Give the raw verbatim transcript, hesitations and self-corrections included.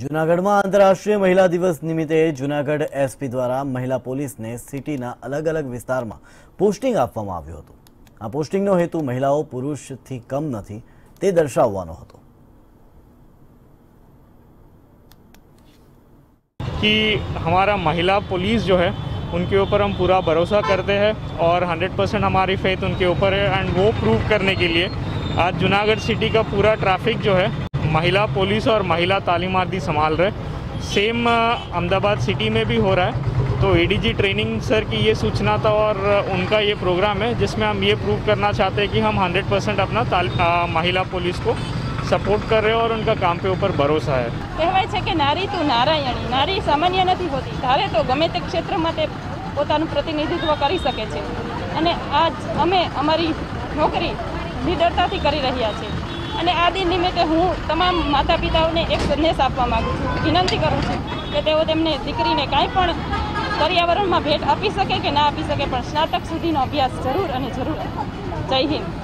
जूनागढ़ में आंतरराष्ट्रीय महिला दिवस निमित्ते जूनागढ़ एसपी द्वारा महिला पोलीस ने सिटीना अलग अलग विस्तार में पोस्टिंग आपवामां आव्युं हतुं। आ पोस्टिंगनो हेतु महिलाओं पुरुष थी कम नहीं ते दर्शाववानो हतो कि हमारा महिला पुलिस जो है उनके ऊपर हम पूरा भरोसा करते हैं और हंड्रेड परसेंट हमारी फेथ उनके ऊपर है। एंड वो प्रूव करने के लिए आज जूनागढ़ सिटी का पूरा ट्रैफिक जो है महिला पुलिस और महिला तालीमार्थी संभाल रहे। सेम अहमदाबाद सिटी में भी हो रहा है। तो एडीजी ट्रेनिंग सर की ये सूचना था और उनका ये प्रोग्राम है जिसमें हम ये प्रूव करना चाहते हैं कि हम हंड्रेड परसेंट अपना आ, महिला पुलिस को सपोर्ट कर रहे हैं और उनका काम पे ऊपर भरोसा है। कहेवाय छे कि नारी तो नारायणी, नारी सामान्य नहीं होती, धारे तो गमे ते क्षेत्र में ते पोतानुं प्रतिनिधित्व करी सके छे। अने आज अमे अमारी नौकरी निडरताथी करी रह्या छे। अने आ दिन निमित्ते हूँ तमाम माता पिताओने एक संदेश आपवा मांगु छुं, विनंती करूँ छुं कि तेओ तेमने दीकरीने कांई पण पर्यावरण में भेट आपी सके कि ना आपी सके, पण स्नातक सुधीनो अभ्यास जरूर अने जरूर। जय हिंद।